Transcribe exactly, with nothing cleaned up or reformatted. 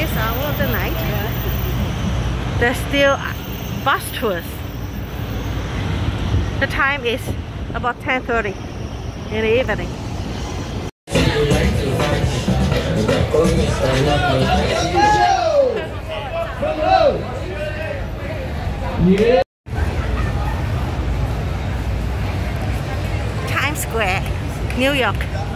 this hour of the night, there's still bus tours. The time is about ten thirty in the evening. Times Square, New York.